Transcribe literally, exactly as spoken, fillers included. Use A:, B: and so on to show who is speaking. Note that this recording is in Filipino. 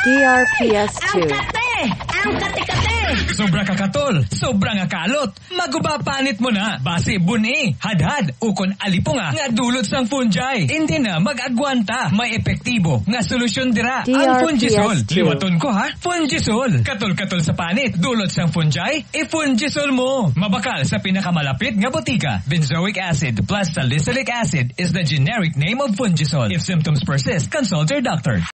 A: D R P S two.
B: Ang kate! Ang kate-kate!
C: Sobra kakatol, sobrang akalot. Maguba panit mo na. Base buni, hadhad, ukon alipunga nga dulot sang fungi. Hindi na mag-agwanta. May epektibo nga solusyon dira.
A: D R P S
C: ang Fungisol.
A: two.
C: Liwaton ko ha, Fungisol. Katol-katol sa panit, dulot sang fungi, i-Fungisol mo. Mabakal sa pinakamalapit nga botika. Benzoic acid plus salicylic acid is the generic name of Fungisol. If symptoms persist, consult your doctor.